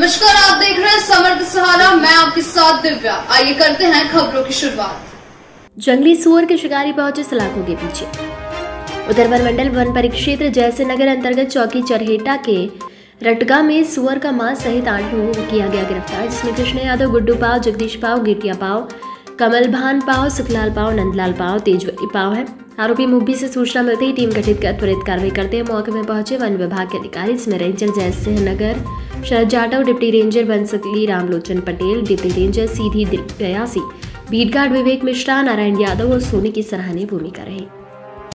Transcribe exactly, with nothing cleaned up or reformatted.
नमस्कार, आप देख रहे हैं समर्थ सहारा। मैं आपके साथ दिव्या। आइए करते हैं खबरों की शुरुआत। जंगली सुअर के शिकारी पहुंचे सलाखों के पीछे। उधर वन मंडल वन परिक्षेत्र जैसे नगर अंतर्गत चौकी चरहेटा के रटगा में सुअर का मांस सहित आठ लोगों को किया गया गिरफ्तार, जिसमें कृष्ण यादव, गुड्डू पाव, जगदीश पाव, गिटिया पाव, कमल भान पाव, सुखलाल पाव, नंदलाल पाव, तेजवती पाव है। आरोपी मुब्बी से सूचना मिलते ही टीम गठित कर त्वरित कार्रवाई करते हुए मौके में पहुंचे वन विभाग के अधिकारी, इसमें ranger Jai Singh Nagar, Sharad Jatav, deputy ranger Bansakali Ramlochan Patel, deputy ranger Sidhi Bayasi, beat guard Vivek Mishra, Narayan Yadav और सोनी की सराहनीय भूमिका रही।